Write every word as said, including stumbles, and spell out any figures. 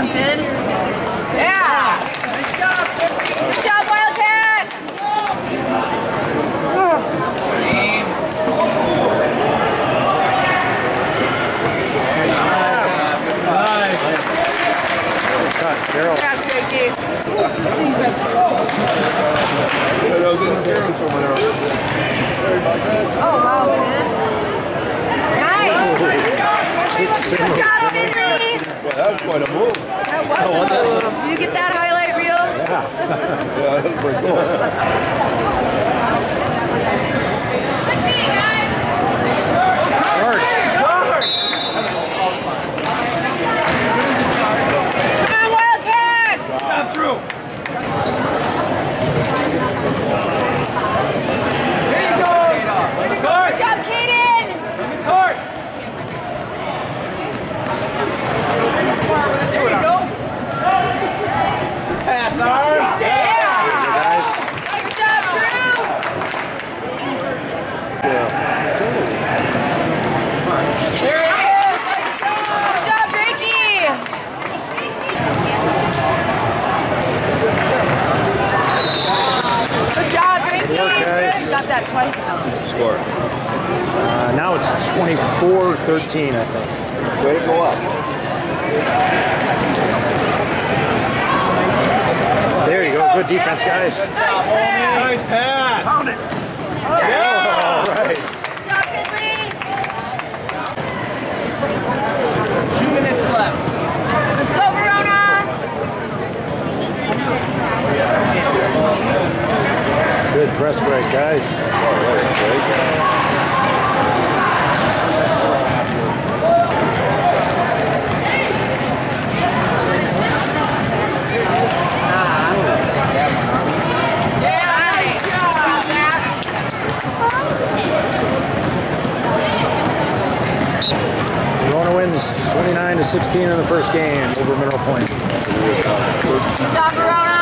job, Finn. Yeah. Good job, Wildcats. Oh. Nice. Nice cut, Carol. Yeah, great game. Oh, wow, Finn. Nice. Good job, Henry. Well, that was quite a move. That was a move. Did you get that highlight reel? Yeah. Yeah, that was pretty cool. Come on, Wildcats! Stop through. Good job, Kaden! Court. There you go. Pass arms. Yeah! Good job, Drew! There it is! Good job, Ricky! Good job, Ricky! Good work, guys. You got that twice now. What's the score? Uh, now it's twenty-four thirteen, I think. Way to go up. There you go. Good defense, guys. Nice pass. Found it. Yeah. All right. Good job, Finley! Two minutes left. Let's go, Verona! Good press break, guys. Verona wins twenty-nine to sixteen in the first game over Mineral Point. Good job, Verona!